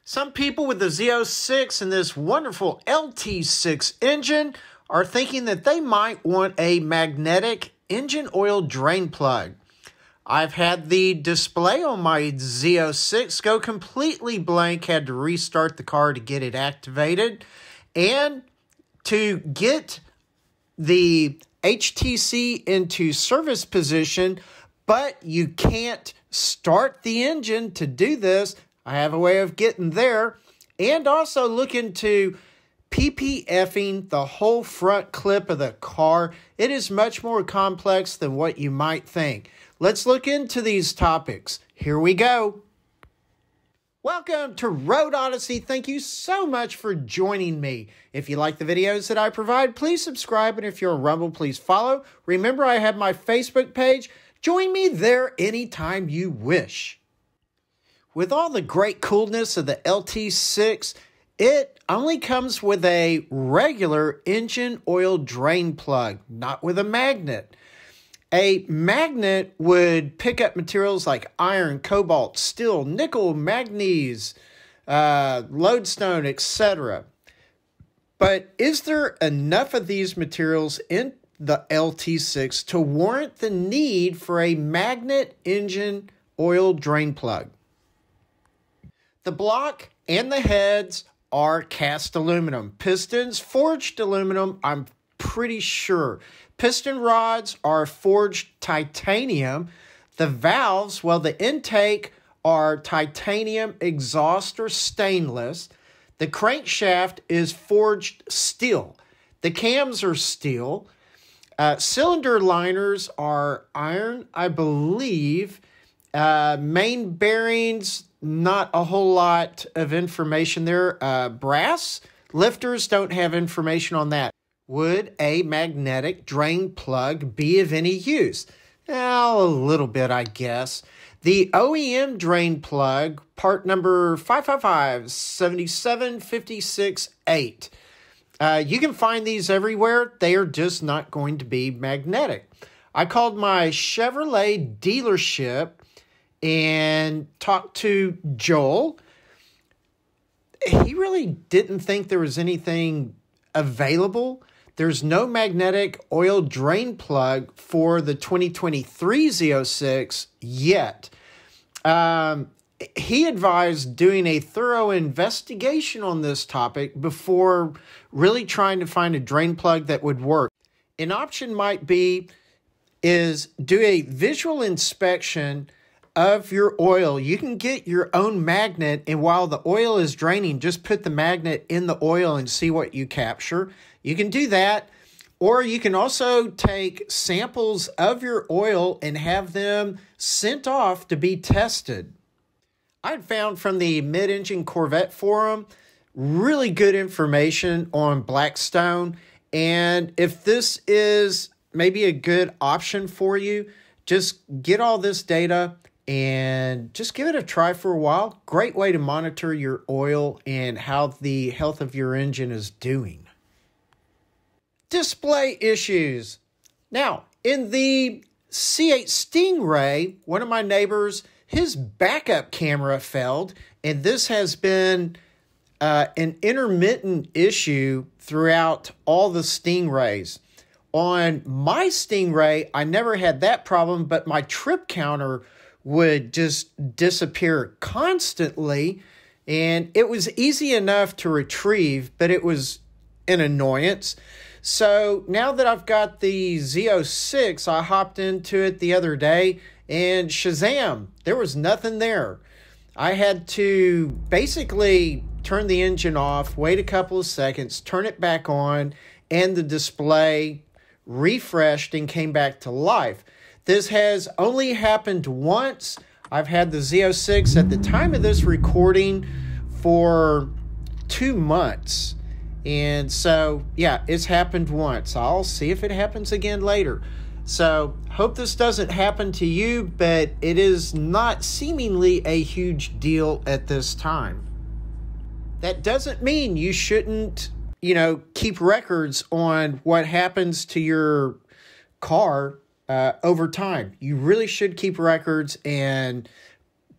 Some people with the Z06 and this wonderful LT6 engine are thinking that they might want a magnetic engine oil drain plug. I've had the display on my Z06 go completely blank, had to restart the car to get it activated, and to get the HTC into service position, but you can't start the engine to do this. I have a way of getting there, and also look into PPFing the whole front clip of the car. It is much more complex than what you might think. Let's look into these topics. Here we go. Welcome to Road Odyssey. Thank you so much for joining me. If you like the videos that I provide, please subscribe. And if you're a Rumble, please follow. Remember, I have my Facebook page. Join me there anytime you wish. With all the great coolness of the LT6, it only comes with a regular engine oil drain plug, not with a magnet. A magnet would pick up materials like iron, cobalt, steel, nickel, manganese, lodestone, etc. But is there enough of these materials in the LT6 to warrant the need for a magnet engine oil drain plug? The block and the heads are cast aluminum. Pistons, forged aluminum, I'm pretty sure. Piston rods are forged titanium. The valves, well, the intake are titanium, exhaust or stainless. The crankshaft is forged steel. The cams are steel. Cylinder liners are iron, I believe. Main bearings, not a whole lot of information there. Brass lifters don't have information on that. Would a magnetic drain plug be of any use? Well, a little bit, I guess. The OEM drain plug, part number 555-77568. You can find these everywhere. They are just not going to be magnetic. I called my Chevrolet dealership and talked to Joel. He really didn't think there was anything available. There's no magnetic oil drain plug for the 2023 Z06 yet. He advised doing a thorough investigation on this topic before really trying to find a drain plug that would work. An option might be is do a visual inspection of your oil. You can get your own magnet, and while the oil is draining, just put the magnet in the oil and see what you capture. You can do that, or you can also take samples of your oil and have them sent off to be tested. I found from the Mid-Engine Corvette forum really good information on Blackstone, and if this is maybe a good option for you, just get all this data and just give it a try for a while. Great way to monitor your oil and how the health of your engine is doing. Display issues. Now, in the C8 Stingray, one of my neighbors, his backup camera failed, and this has been an intermittent issue throughout all the Stingrays. On my Stingray, I never had that problem, but my trip counter would just disappear constantly, and it was easy enough to retrieve, but it was an annoyance. So now that I've got the Z06, I hopped into it the other day, and Shazam, there was nothing there. I had to basically turn the engine off, wait a couple of seconds, turn it back on, and the display refreshed and came back to life. This has only happened once. I've had the Z06 at the time of this recording for 2 months. And so, yeah, it's happened once. I'll see if it happens again later. So, hope this doesn't happen to you, but it is not seemingly a huge deal at this time. That doesn't mean you shouldn't, keep records on what happens to your car over time. You really should keep records and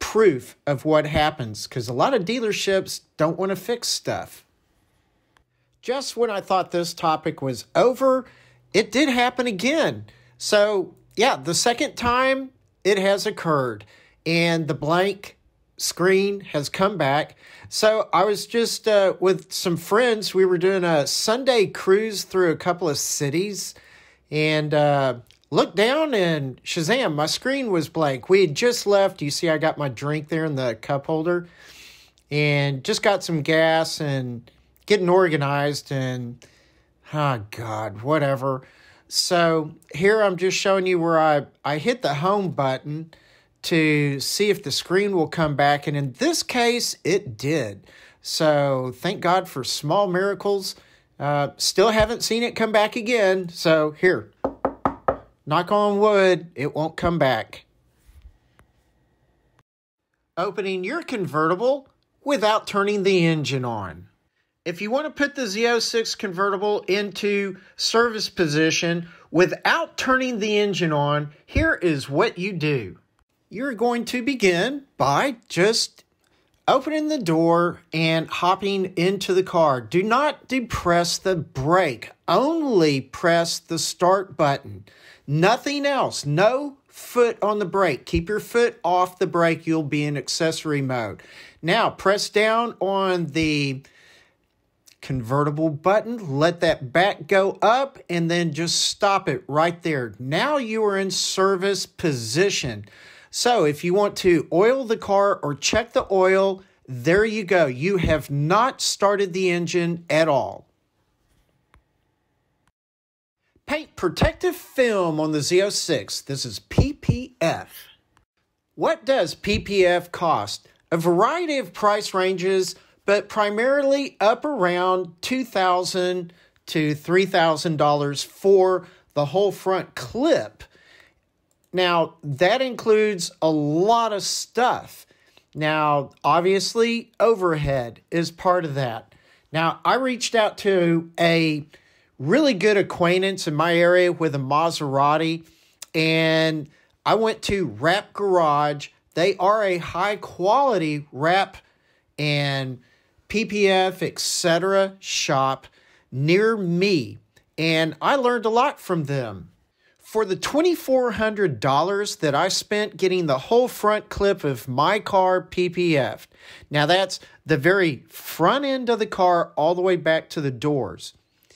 proof of what happens, because a lot of dealerships don't want to fix stuff. Just when I thought this topic was over, it did happen again. So yeah, the second time it has occurred and the blank screen has come back. So I was just with some friends. We were doing a Sunday cruise through a couple of cities and looked down and shazam, my screen was blank. We had just left. You see I got my drink there in the cup holder and just got some gas and getting organized and, oh God, whatever. So here I'm just showing you where I hit the home button to see if the screen will come back. And in this case, it did. So thank God for small miracles. Still haven't seen it come back again. So here, knock on wood, it won't come back. Opening your convertible without turning the engine on. If you want to put the Z06 convertible into service position without turning the engine on, here is what you do. You're going to begin by just opening the door and hopping into the car. Do not depress the brake. Only press the start button. Nothing else. No foot on the brake. Keep your foot off the brake. You'll be in accessory mode. Now, press down on the convertible button. Let that back go up and then just stop it right there. Now you are in service position. So if you want to oil the car or check the oil, there you go. You have not started the engine at all. Paint protective film on the Z06. This is PPF. What does PPF cost? A variety of price ranges, but primarily up around $2,000 to $3,000 for the whole front clip. Now, that includes a lot of stuff. Now, obviously, overhead is part of that. Now, I reached out to a really good acquaintance in my area with a Maserati, and I went to Wrap Garage. They are a high-quality wrap and PPF, etc. shop near me, and I learned a lot from them. For the $2,400 that I spent getting the whole front clip of my car PPF'd, now that's the very front end of the car all the way back to the doors.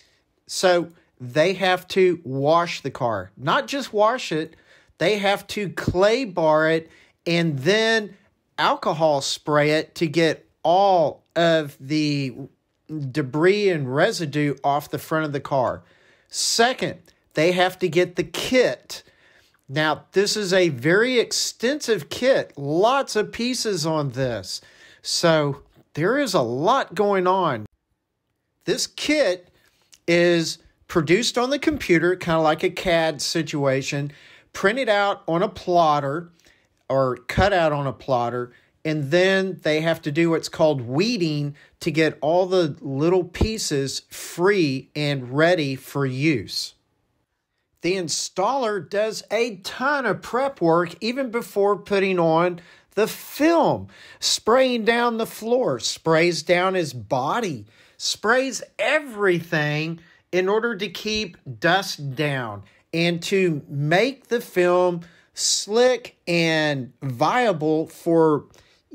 So they have to wash the car. Not just wash it, they have to clay bar it and then alcohol spray it to get all of the debris and residue off the front of the car. Second, they have to get the kit. Now, this is a very extensive kit. Lots of pieces on this. So there is a lot going on. This kit is produced on the computer, kind of like a CAD situation, printed out on a plotter or cut out on a plotter, and then they have to do what's called weeding to get all the little pieces free and ready for use. The installer does a ton of prep work even before putting on the film, spraying down the floor, sprays down his body, sprays everything in order to keep dust down and to make the film slick and viable for,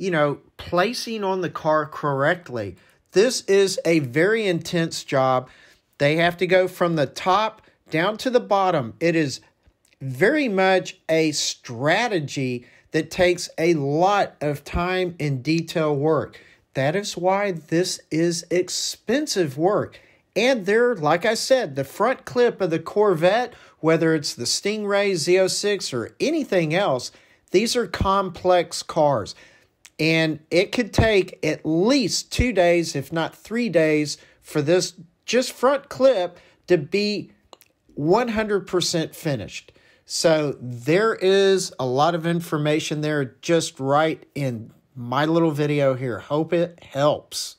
placing on the car correctly. This is a very intense job. They have to go from the top down to the bottom. It is very much a strategy that takes a lot of time and detail work. That is why this is expensive work. And there, like I said, the front clip of the Corvette, whether it's the Stingray, Z06, or anything else, these are complex cars. And it could take at least 2 days, if not 3 days, for this just front clip to be 100% finished. So there is a lot of information there just right in my little video here. Hope it helps.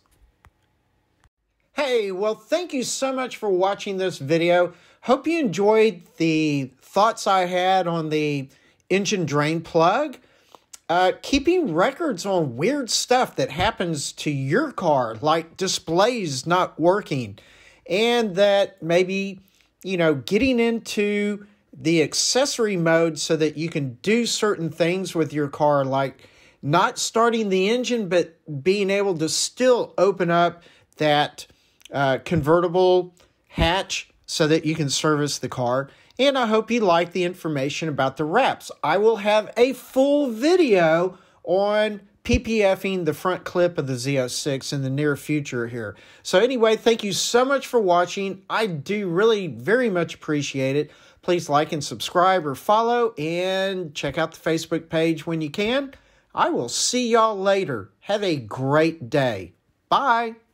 Hey, well, thank you so much for watching this video. Hope you enjoyed the thoughts I had on the engine drain plug. keeping records on weird stuff that happens to your car, like displays not working, and that maybe, getting into the accessory mode so that you can do certain things with your car, like not starting the engine, but being able to still open up that convertible hatch so that you can service the car. And I hope you like the information about the wraps. I will have a full video on PPFing the front clip of the Z06 in the near future here. So anyway, thank you so much for watching. I do really very much appreciate it. Please like and subscribe or follow, and check out the Facebook page when you can. I will see y'all later. Have a great day. Bye.